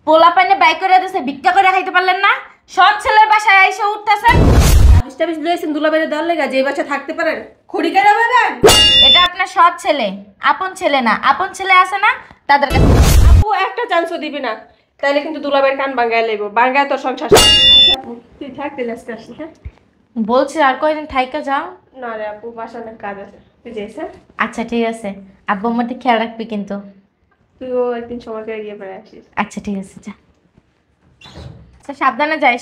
পোলা পাইনে বাই করে দিছে, ভিক্ষা করে খাইতে পারলেন না? সৎ ছেলের বাসায় এসে উঠতেছেন। টাবিস লইছেন দুলাভাইরে দেওয়ার লেগা যে বাসায় থাকতে পারেন খড়ি কেন ভাবেন? এটা আপনার সৎ ছেলে, আপন ছেলে না। আপন ছেলে আছে না, তাদের কাছে। আপু একটা চান্সও দিবি না, তাইলে কিন্তু দুলাভাইয়ের কান ভাঙায় লইব। ভাঙায় তোর সংসার শেষ। আচ্ছা আপু, তুই থাকতে লাস্টে আসলি। হ্যাঁ বলছি আর কয়দিন থাইকা যাও। না রে আপু, বাসায় অনেক কাজ আছে, তুই যাইস। হ্যাঁ আচ্ছা ঠিক আছে, আব্বু আম্মার দিকে খেয়াল রাখবি কিন্তু। তুইও একদিন সময় করে গিয়ে বেড়ে আসিস। আচ্ছা ঠিক আছে, যা। আচ্ছা সাবধানে যাইস।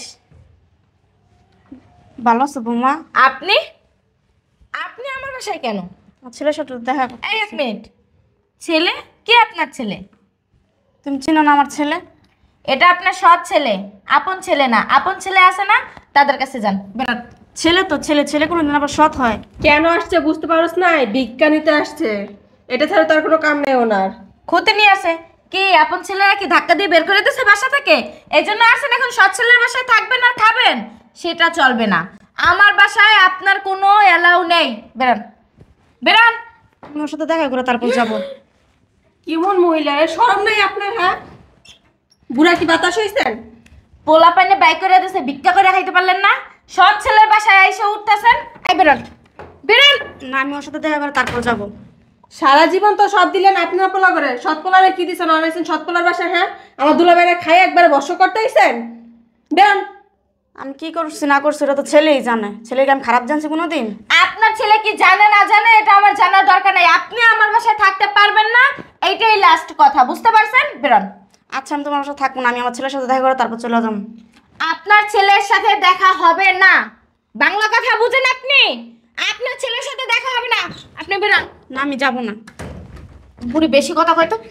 ভালো আছো বৌমা? আপনি আপনি আমার বাসায় কেন? ছেলের সাথে দেখা করতে। এই এক মিনিট, ছেলে কে? আপনার ছেলে? তুমি চিনো না আমার ছেলে? এটা আপনার সৎ ছেলে, আপন ছেলে না। আপন ছেলে আছে না, তাদের কাছে যান। বেটা ছেলে তো ছেলে, ছেলে কোনোদিন আবার সৎ হয়? কেন আসছে বুঝতে পারছ না? বিজ্ঞানীতে আসছে, এটা ছাড়া তার কোনো কাম নেই ওনার। খুঁতে নিয়ে আসে কি? আপন ছেলেরা কি ধাক্কা দিয়ে বের করে দিয়েছে বাসা থেকে? এই জন্য আসেন এখন সৎ ছেলের বাসায় থাকবেন আর খাবেন? সেটা চলবে না। আমার বাসায় আপনার কোনো অ্যালাউ নেই। বেরান, বেরান। আমি ওর সাথে দেখা করে তারপর যাবো। কেমন মহিলা রে, শরম নাই আপনার? হ্যাঁ বুড়া কি বাতাস হইছেন? পোলা পাইনে বাই করে দিয়েছে, ভিক্ষা করে খাইতে পারলেন না? সৎ ছেলের বাসায় এসে উঠতেছেন। এই বেরান, বেরান। না আমি ওর সাথে দেখা করে তারপর যাবো। সারা জীবন তো সব দিলেন আপনার পোলা করে, সৎ পোলারে কি দিছেন? অনাইছেন সৎ পোলার বাসায়। হ্যাঁ আমার দুলাভাইরা খাই একবারে বর্ষ করতে হইছেন। বেরোন। আমি কি করছি না করছি এটা তো ছেলেই জানে। ছেলেকে আমি খারাপ জানছি কোনোদিন? আপনার ছেলে কি জানে না জানে এটা আমার জানার দরকার নাই। আপনি আমার বাসায় থাকতে পারবেন না, এইটাই লাস্ট কথা, বুঝতে পারছেন? বেরোন। আচ্ছা আমি তোমার সাথে থাকবো না, আমি আমার ছেলের সাথে দেখা করে তারপর চলে যাবো। আপনার ছেলের সাথে দেখা হবে না। বাংলা কথা বুঝেন আপনি? আপনার ছেলের সাথে দেখা হবে না, আপনি বেরোন। না আমি যাবো না। বুড়ি বেশি কথা কয় তো।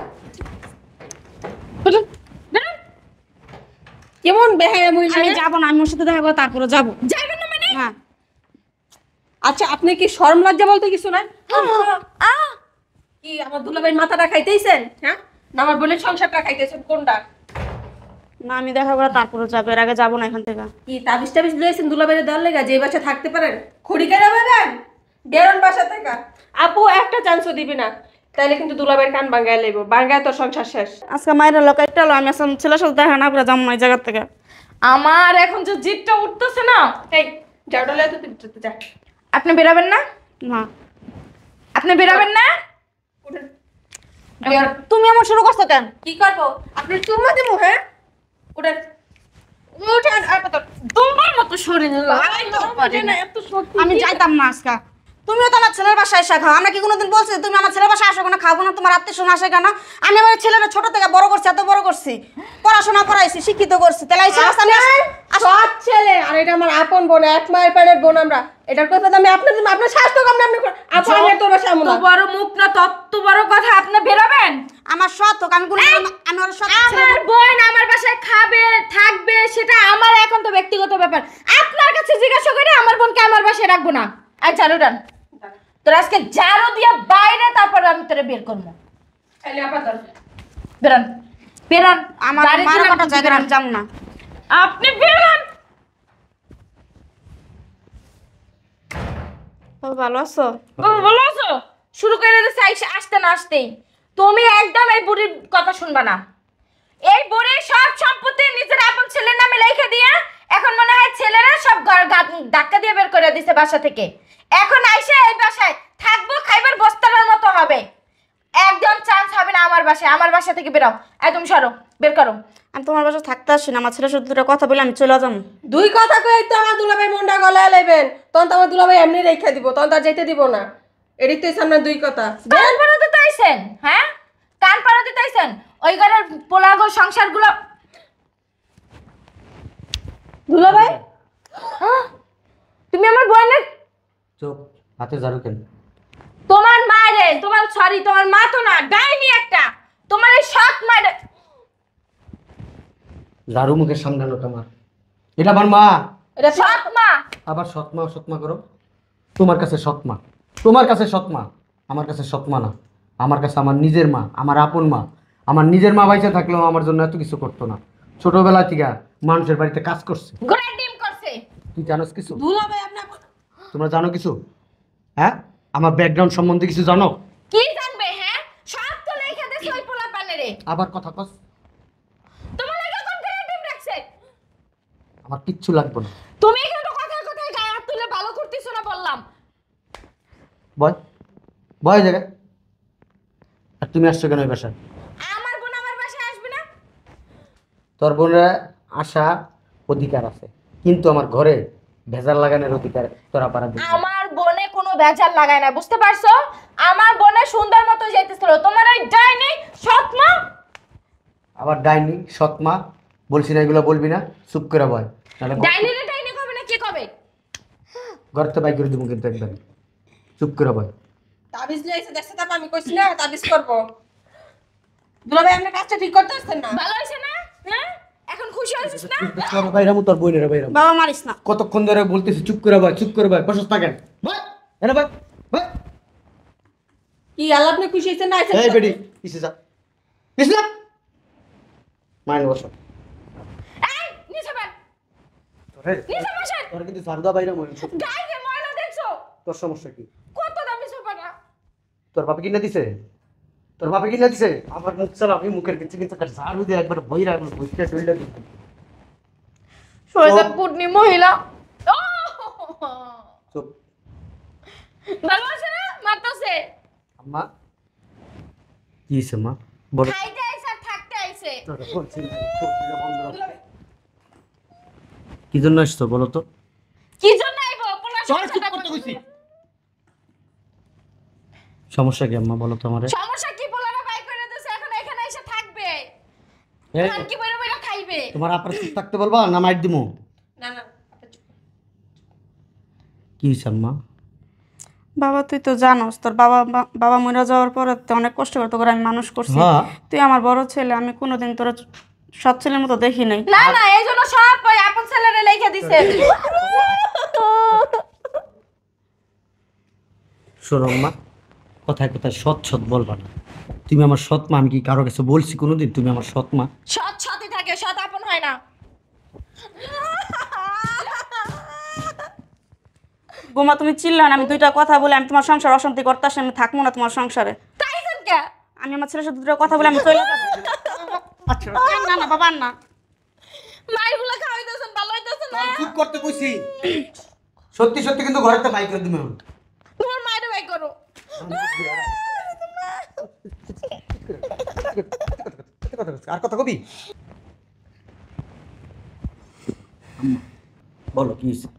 বেরোন, বেরোন। কেমন বেহায়া মহিলা আমি রে? যাবো না, আমি ওর সাথে দেখা করে তারপরে যাবো। যাইবেন না মানে? হ্যাঁ আচ্ছা আপনি কি শরম লজ্জা বলতে কিছু নাই? আহ কি আমার দুলাভাই মাথাটা খাইতেইছেন? হ্যাঁ না আমার বোনের সংসারটা খাইতেছেন? কোনটা? না আমি দেখা করে তারপরে যাবো, এর আগে যাবো না এখান থেকে। কি টাবিস লইছেন দুলাভাইরে দেওয়ার লেগা যে বাসায় থাকতে পারেন খড়ি কেন ভাবেন? বেরোন বাসা থেকে। আপু একটা চান্সও দিবি না, তাইলে কিন্তু দুলাভাইয়ের কান ভাঙায় লইব। ভাঙায় তোর সংসার শেষ। আজকে মায়ের লোক একটা হলো, আমি আসলে ছেলের সাথে দেখা না করে যাবো না এই জায়গার থেকে। আমার এখন যে জিদটা উঠতেছে না। এই যাওটা লয়ে তো তুই যা। আপনি বেরাবেন না? না আপনি বেরাবেন না? উঠেন। তুমি আমার শুরু করছো কেন? কি করবো? আপনি চুরমা দিমু? হ্যাঁ উঠেন, উঠেন। আর কত তোমার মতো শরীর এত শক্তি? আমি যাইতাম না আজকে। তুমিও তো আমার ছেলের বাসায় এসে খাও। আমরা কি কোনোদিন বলছি যে তুমি আমার ছেলের বাসায় আসো কেন, খাবো না? তোমার আত্মীয় স্বজন আসে কেন? আমি আমার ছেলের ছোট থেকে বড় করছি, এত বড় করছি, পড়াশোনা করাইছি, শিক্ষিত করছি, তাহলে এই সমস্ত আমি সৎ ছেলে আর এটা আমার আপন বোন, এক মায়ের পেটের বোন আমরা। এটার কথা আমি আপনার স্বাস্থ্য কামনা আপনি আপু আমি আর তোর বাসায় আমু না। তত বড় মুখ না, তত বড় কথা। আপনি বেরাবেন? আমার সৎ হোক, আমি কোনো আমি ওর সৎ ছেলে আমার বোন আমার বাসায় খাবে থাকবে, সেটা আমার এখন তো ব্যক্তিগত ব্যাপার। আপনার কাছে জিজ্ঞাসা করে আমার বোনকে আমার বাসায় রাখবো না। আর ঝাড়ু ডান, তোর আজকে ঝাড়ু দিয়ে বাইরে, তারপর আমি তোরে বের করবো। তাহলে আবার দর বেরান, বেরান। আমার গাড়ি মারা দিলাম, কাটা জায়গায় আমি যাবো না। আপনি বেরান। ভালো আছো? বলো আছো? শুরু করে দিয়েছে আসতে না আসতেই। তুমি একদম এই বুড়ির কথা শুনবা না। এই বুড়ি সব সম্পত্তি নিজের আপন ছেলের নামে লিখে দিয়ে এখন মনে হয় ছেলেরা সব ধাক্কা দিয়ে বের করে দিছে বাসা থেকে। এখন আইসে এই বাসায় থাকবো, খাইবার বস্তার মতো হবে। একদম চান্স হবে না আমার বাসায়। আমার বাসা থেকে বেরাও, একদম সরো, বের করো। আমি তোমার বাসায় থাকতে আসছি না, আমার ছেলের সাথে দুটো কথা বলে আমি চলে যাবো। দুই কথা কই তো আমার দুলাভাই মনটা গলায় লাইবেন, তখন তো আমার দুলাভাই এমনি রেখা দিব, তখন তার যেতে দিব না। এদিক তো সামনে দুই কথা। কান পাড়াতে তাইছেন? হ্যাঁ কান পাড়াতে তাইছেন? ওই ঘরের পোলাগো সংসারগুলো। দুলাভাই তুমি আমার বোনের চোখ হাতে ঝাড়ু কেন? তোমার মা রে, তোমার সরি তোমার মা তো না, ডাইনি একটা। তোমার এই সৎ মা রে। ঝাড়ু মুখের সামনে আনো তোমার। এটা আমার মা। এটা সৎ মা। আবার সৎমা সৎমা করো। তোমার কাছে সৎমা, তোমার কাছে সৎমা, আমার কাছে সৎমা না। আমার কাছে আমার নিজের মা, আমার আপন মা। আমার নিজের মা বাইচা থাকলেও আমার জন্য এত কিছু করতো না। ছোটবেলা থেকে মানুষের বাড়িতে কাজ করছে। ঘোড়ার ডিম করছে। তুই জানোস কিছু? দুলাভাই আপনার তোমরা জানো কিছু? হ্যাঁ আমার ব্যাকগ্রাউন্ড সম্বন্ধে কিছু জানো? কি জানবে? হ্যাঁ সব তো লেখা দিছে ওই পোলা পানেরে। আবার কথা কস। আমার কিচ্ছু লাগবে না। তুমি কিন্তু কথায় কথায় গায়ে হাত তুলে ভালো করতেছো না বললাম। বয় বয় জায়গায়। আর তুমি আসছো কেন এই বাসায়? আমার বোন আমার বাসায় আসবে না? তোর বোনরা আসা অধিকার আছে, কিন্তু আমার ঘরে ভেজাল লাগানোর অধিকার তোরা পারা দিবি না। আমার বোনে কোনো বেজার লাগায় না, বুঝতে পারছো? আমার বোনে সুন্দর মতো যাইতেছিল, তোমার ওই ডাইনি সৎমা। আবার ডাইনি সৎমা বলছি না, এগুলো বলবি না, চুপ করে বয়। তাহলে ডাইনি রে ডাইনি কবে না কি কবে? ঘর তো বাই করে দেবো কিন্তু একবার। চুপ করে বয়। তাবিজ নিয়ে এসে দেখছে, তারপর আমি কইছি না তাবিজ করবো। দুলাভাই আপনার কাজটা ঠিক করতে আসছেন না? ভালো হইছে না? হ্যাঁ, এখন খুশি হইছিস না? তোর বাইরামু, তোর বোনের বাইরামু। বাবা মারিস না। কতক্ষণ ধরে বলতেছি চুপ করে বয়, চুপ করে বয়। বসস না কেন? বয় এনে বয় বয়। কি আল্লাহ আপনি খুশি হয়েছেন না? এই বেডি পিছে যা, পিছে যা। মাইন বসো। এই নিচে বান, তোরে নিচে বসেন। তোর কিন্তু সারদা বাইরামু। গায়ে ময়লা দেখছো? তোর সমস্যা কি? কত দামি সোফা না? তোর বাপে কিনা দিছে? তোর বাপে কিনা দিছে? আমার মুখ চালা, আমি মুখের কিছু কিন্তু ঝাড়ু দিয়ে একবার বই রাখবো, বইটা টইলা দিই। শয়তান কুটনি মহিলা। ও চুপ। ভালো আছে না? মারতাছে। আম্মা কি হইছে মা? বড় খাইতে আইছে আর থাকতে আইছে। তোর বলছি না, চোখটা বন্ধ রাখ। কি জন্য আসছো বলো তো? কি জন্য আইবো? পোলা চল চুপ সংসারটা করতে কইছি। সমস্যা কি আম্মা বলো তো আমারে? সমস্যা কি? পোলাটা বাই করে দিছে, এখন এখানে এসে থাকবে। এই, এখন কি বইরা বইরা খাইবে? তোমার আপনার চুপ থাকতে বলবা না মাইর দিমু? না না আপনি চুপ। কি হইছে আম্মা? বাবা তুই তো জানোস তোর বাবা মরে যাওয়ার পরে তো অনেক কষ্ট করে তোকে আমি মানুষ করছি। হ্যাঁ। তুই আমার বড় ছেলে, আমি কোনোদিন তোর সৎ ছেলের মতো দেখি নাই। না না, এই জন্য সব ওই আপন ছেলেরে লেখা দিছে। শোনো আম্মা, কথায় কথায় সৎ সৎ বলবা না। তুমি আমার সৎ মা, আমি কি কারো কাছে বলছি কোনোদিন তুমি আমার সৎ মা? সৎ সৎই থাকে, সৎ আপন হয় না। বোমা তুমি চিল্লা না, আমি দুইটা কথা বলে আমি তোমার সংসার অশান্তি করতেছি, আমি থাকবো না তোমার সংসারে। তাই কে? আমি আমার ছেলের সাথে দুটো কথা বলে আমি চলে যাবো। আচ্ছা না না বাবা না। মাইগুলা খাওয়াইতেছেন, ভালো হইতেছে না? চুপ করতে কইছি। সত্যি সত্যি কিন্তু ঘরে তো বাই করে দিমু। তোমার মায়ের বাই করো। আর কথা কবি? বলো কি হইছে?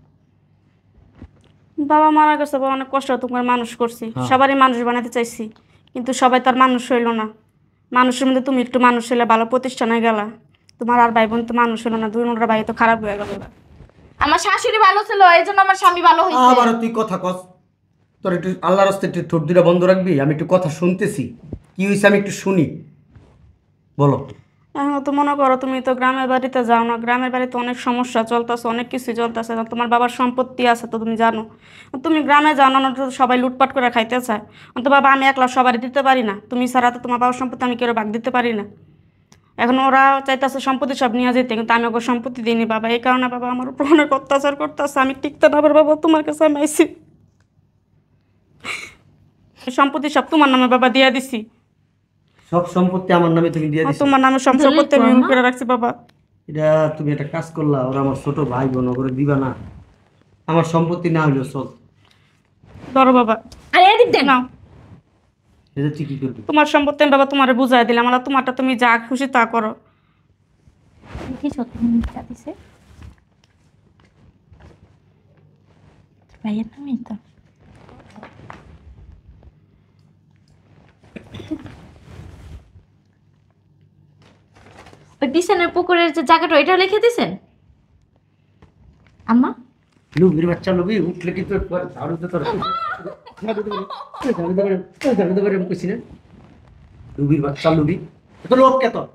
বাবা মারা গেছে, বাবা অনেক কষ্ট তোমার মানুষ করছি, হ্যাঁ। সবারই মানুষ বানাতে চাইছি, কিন্তু সবাই তার মানুষ হইল না। মানুষের মধ্যে তুমি একটু মানুষ হইলে ভালো প্রতিষ্ঠানে গেলা, তোমার আর ভাই বোন তো মানুষ হইল না, দুই নোংরা ভাই তো খারাপ হয়ে গেল। আমার শাশুড়ি ভালো ছিল, এই জন্য আমার স্বামী ভালো হইছে। আবারও তুই কথা কস। তোর একটু আল্লাহর রাস্তায় একটু ঠোঁট দুটা বন্ধ রাখবি? আমি একটু কথা শুনতেছি, কি হয়েছে আমি একটু শুনি। বলো। এখন তো মনে করো তুমি তো গ্রামের বাড়িতে যাও না, গ্রামের বাড়িতে অনেক সমস্যা চলতেছে, অনেক কিছু চলতেছে, তোমার বাবার সম্পত্তি আছে তো তুমি জানো। তুমি গ্রামে যাও না, তো সবাই লুটপাট করে খাইতে চায়। তো বাবা আমি একলা সবারই দিতে পারি না, তুমি ছাড়া তো তোমার বাবার সম্পত্তি আমি কেউ ভাগ দিতে পারি না। এখন ওরা চাইতেছে সম্পত্তি সব নিয়ে যেতে, কিন্তু আমি ওকে সম্পত্তি দিইনি বাবা, এই কারণে বাবা আমার উপর অনেক অত্যাচার করতেছে, আমি টিকতে না পারি বাবা, তোমার কাছে আমি আইছি। সম্পত্তি সব তোমার নামে বাবা দিয়ে দিছি, সব সম্পত্তি আমার নামে তুমি দিয়ে দিছো? তোমার নামে সব সম্পত্তি আমি করে রাখছি বাবা। এটা তুমি একটা কাজ করলা, ওরা আমার ছোট ভাই বোন, ওরে দিবা না? আমার সম্পত্তি না হইলো চল। ধরো বাবা, আরে এদিক দেন। নাও এটা তুই কি করবি? তোমার সম্পত্তি আমি বাবা তোমারে বুঝাই দিলাম, আমার তোমারটা তুমি যা খুশি তা করো। কি সত্যি মিথ্যা দিছে? ভাইয়ের নামই তো। ওই পিছনের পুকুরের যে জায়গাটা ওইটাও লিখে দিছেন আম্মা? লুবির বাচ্চা লুবি উঠলে কিন্তু ঝাড়ু দিতে পারে কইছি না? লুবির বাচ্চা লুবি, এত লোক কে তোর?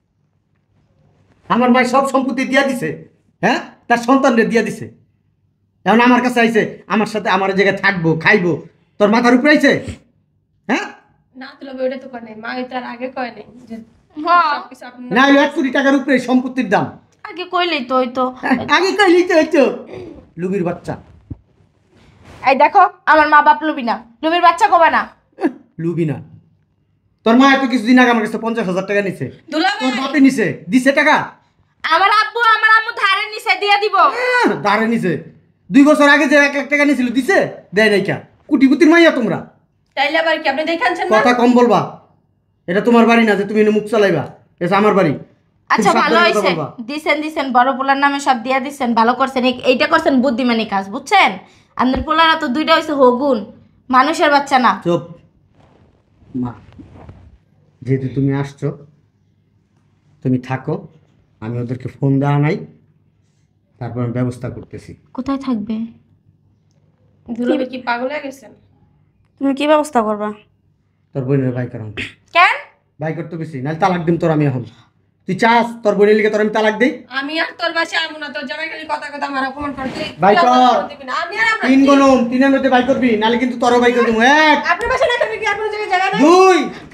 আমার মাই সব সম্পত্তি দিয়া দিছে, হ্যাঁ, তার সন্তানরে দিয়া দিছে। এখন আমার কাছে আইছে, আমার সাথে আমার জায়গায় থাকবো খাইবো, তোর মাথার উপরে আইছে? হ্যাঁ না দুলাভাই ওটা তো কয় নাই, মা তার আগে কয় নাই যে হ্যাঁ, সবকিছু আপনি না, 1 কোটি টাকার উপরে এই সম্পত্তির দাম। আগে কইলেই তো হইতো। আগে কইলি তো হইতো। লুবির বাচ্চা, এই দেখো আমার মা বাপ লুবি না, লুবির বাচ্চা কবে না। লুবি না। তোর মা এত কিছুদিন আগে আমার কাছে 50,000 টাকা নিছে, দুলাভাই তোর বাপে নিছে, দিছে টাকা? আমার আব্বু আমার আম্মু ধারে নিছে দিয়া দিব। দাঁড়ে নিছে 2 বছর আগে যে 1 লাখ টাকা নিয়েছিল দিছে দেয় নাই কা কুটিপুতির মাইয়া তোমরা তাইলে আবার কি আপনি দেখাচ্ছেন না? কথা কম বলবা এটা তোমার বাড়ি না যে তুমি এনে মুখ চালাইবা এটা আমার বাড়ি খুব আচ্ছা ভালো সাবধানে কথা হইছে, বলবা। দিছেন বড় পোলার নামে সব দিয়া দিছেন, ভালো করছেন। এইটা করছেন বুদ্ধিমানী কাজ, বুঝছেন? আপনার পোলারা তো দুইটা হইছে হগুন, মানুষের বাচ্চা না। চুপ মা, যেহেতু তুমি আসছো তুমি থাকো, আমি ওদেরকে ফোন দেওয়া নাই, তারপর আমি ব্যবস্থা করতেছি। কোথায় থাকবে? দুলাভাই কি পাগল হয়ে গেছেন? তুমি কি ব্যবস্থা করবা? তোর বোনের ভাই কারণ কেন? ভাই করতে বেশি নাহলে তালাক দিম তোর আমি এখন। তুই চাস তোর বোনের লিগে তোর আমি তালাক দিই? আমি আর তোর বাসায় আমু না, তোর জামাই খালি কথা কথা আমার অপমান করে। তুই ভাই তুই কর। অপমান দিবি না। আমি আর আমরা 3 গণম 3 মধ্যে ভাই করবি নাহলে কিন্তু তোরও ভাই করে দেবো। 1 আপনার বাসায় না থাকলে কি আপনার জায়গায় জায়গা নাই? 2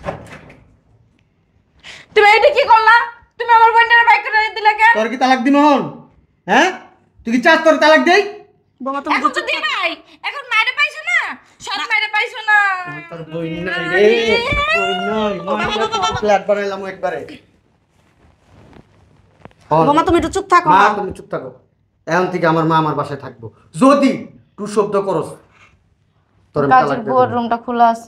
তুমি এটা কি করলা? তুমি আমার বোনের বাইক করে দিলে কেন? তোর কি তালাক দিম এখন? হ্যাঁ তুই কি চাস তোর তালাক দেই? বোমা তুমি এখন তো দিবাই, এখন মাইরে পাইছো না, সব মাইরে পাইছো না। তোর বই নাই রে, বই নাই। ফ্ল্যাট বানাইলাম একবারে। বোমা তুমি একটু চুপ থাকো মা না। তুমি চুপ থাকো, এখন থেকে আমার মা আমার বাসায় থাকবো। যদি তুই শব্দ করস তোর আমি কাজের তালাক দিয়ে বউর দেবো। রুমটা খোলা আছে,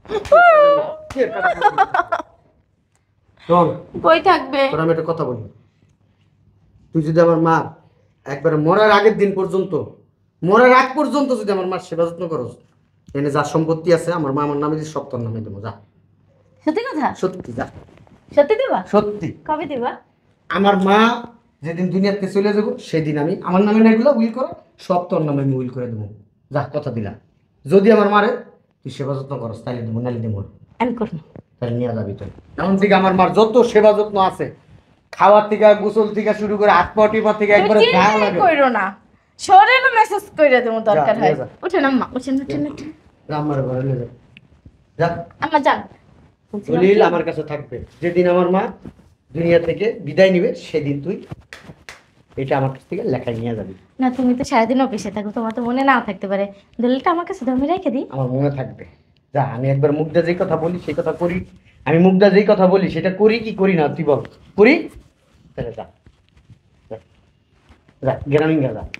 শোন, বই থাকবে। তোর আমি একটা কথা বলি, তুই যদি আমার মা একবারে মরার আগের দিন পর্যন্ত, মরার আগ পর্যন্ত যদি আমার মার সেবা যত্ন করস, এনে যা সম্পত্তি আছে আমার মা আমার নামে দিয়ে সব তোর নামে দেবো। যা, সত্যি কথা? সত্যি যা, সত্যি দিবা? সত্যি। কবে দিবা? আমার মা যেদিন দুনিয়াতে চলে যাবো সেদিন আমি আমার নামে না এগুলো উইল করো, সব তোর নামে আমি উইল করে দেবো। যা, কথা দিলাম। যদি আমার মারে তুই সেবা যত্ন করস তাইলে দেবো, নাইলে দেবো না। আমি করবো। তাহলে নিয়ে যাবি তুই। এমন থেকে আমার মার যত সেবা যত্ন আছে, খাওয়ার থেকে গোসল থেকে শুরু করে হাত পা টিপা থেকে তুমি একবারে গায়ে চিন্তাই লাগে। কইরো না, শরীরে মেসেজ কইরা দেবো দরকার যা, হয়। নিয়ে যা। উঠেন আম্মা, উঠেন। যা, আমার ঘরে নিয়ে যা। যা, আম্মা যান। দলিল আমার কাছে থাকবে। যেদিন আমার মা দুনিয়া থেকে বিদায় নিবে সেদিন তুই এটা আমার কাছ থেকে লেখায় নিয়ে যাবি। না তুমি তো সারাদিন অফিসে থাকো, তোমার তো মনে নাও থাকতে পারে। দলিলটা আমার কাছে দামি রেখে দিই। আমার মনে থাকবে। যা, আমি একবার মুগ্ধা যেই কথা বলি সেই কথা করি, আমি মুগ্ধা যেই কথা বলি সেটা করি কি করি না তুই বল। করি? তাহলে যা, যা, যা, গ্রামীণ যা, যা।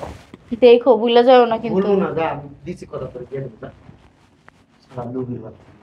দেখো ভুলে যাও না কিন্তু। বলবো না, যা, আমি দিছি কথা করে দিয়ে দেবো, যা। সারা লুবির বাচ্চা।